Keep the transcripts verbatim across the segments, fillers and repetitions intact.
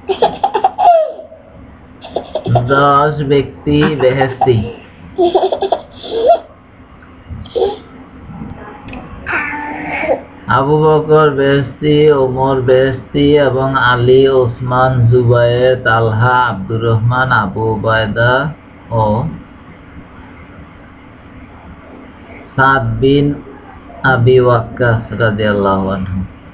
দশ ব্যক্তি বেহেশতি। আবু বকর বেহেশতি, ওমর বেহেশতি এবং আলী, ওসমান, জুবায়ের, তালহা, আব্দুর রহমান, আবু উবায়দা ও সাদ বিন আবি ওয়াক্কাস রাদিয়াল্লাহু আনহু।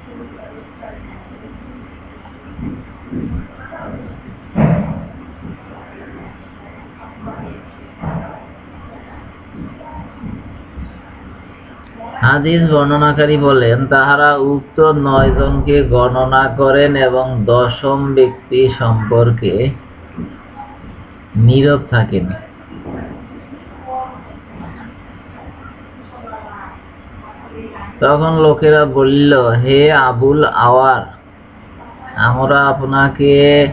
হাদিস বর্ণনাকারী বলেন, তাহারা উক্ত নয় জনকে গণনা করেন এবং দশম ব্যক্তি সম্পর্কে নীরব থাকেন। তখন লোকেরা বলিল, হে আবুল আওয়ার, আমরা আপনাকে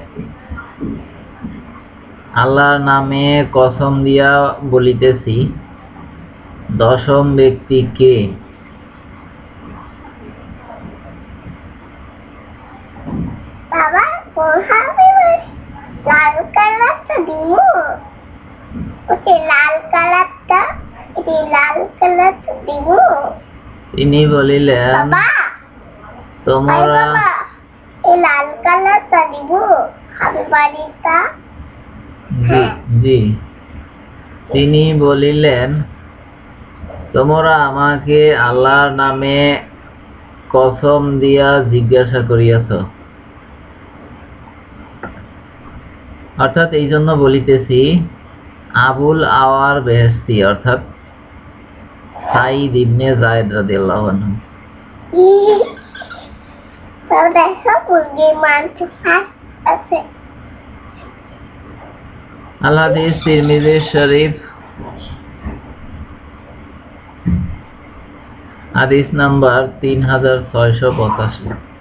আল্লাহর নামে কসম দিয়া বলিতেছি, দশম ব্যক্তি কে? বাবা লাল কালারটা দিব, ওকে লাল কালারটা, এটি লাল কালারটা দিব। তিনি বলিলেন, তোমরা এই লাল কালারটা দিব খাবে বাড়িটা। জি জি তিনি বলিলেন, তোমরা আমাকে আল্লাহর নামে কসম দিয়া জিজ্ঞাসা করিয়াছ, অর্থাৎ এই জন্য বলিতেছি আবুল আওয়ার বেহেশতি, অর্থাৎ সাঈদ ইবনে যায়েদ রাদিয়াল্লাহু আনহু। আল হাদিস তিরমিজি শরীফ, হাদিস নাম্বার তিন হাজার ছয়শ পঁচাশি।